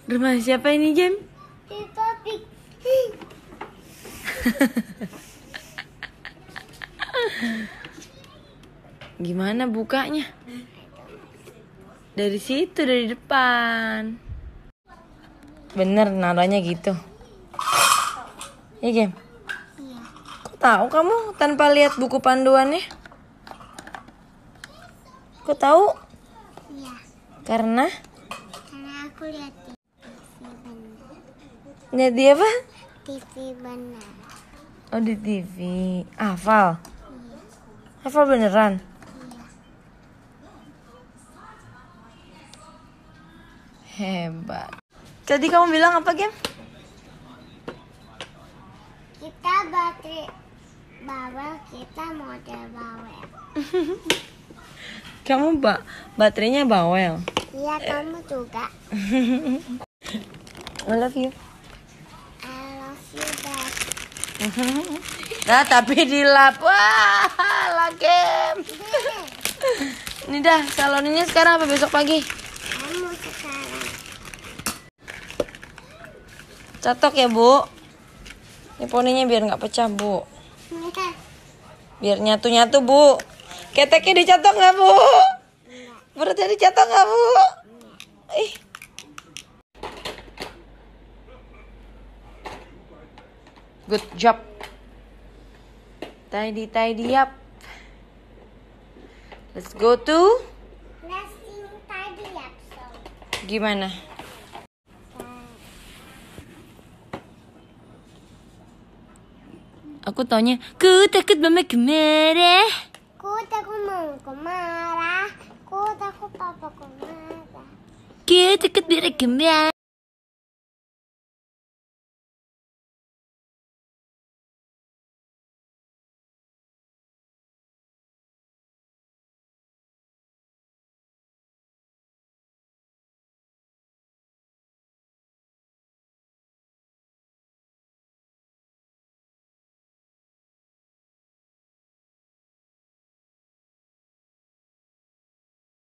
Rumah siapa ini, Jem? Peppa Pig. Gimana bukanya? Dari situ, dari depan. Bener, naruhnya gitu. Ya, Jem? Iya. Kok tahu kamu tanpa lihat buku panduannya? Kok tahu? Iya. Karena Aku lihat TV benar. lihat dia apa? TV benar. Oh, di TV. Hafal? Iya. Hafal beneran? Iya. Hebat. Jadi kamu bilang apa, Gem? Kita baterai bawel, kita model bawel. Kamu baterainya bawel. Iya, kamu juga. I love you. I love you back. Nah, tapi dilap. Wah, Gem. Ini dah, salonnya sekarang apa besok pagi? Kamu sekarang. Catok ya, Bu. Ini poninya biar nggak pecah, Bu. Biar nyatu-nyatu, Bu. Keteknya dicatok nggak, Bu? Perutnya dicatok nggak, Bu? Ih. Good job. Tidy up. Let's go to. Let's sing tidy up song. Gimana? Aku taunya, ku takut mama kemarah. Ku takut mamaku marah. Ku takut papaku marah. Ku takut mereka marah.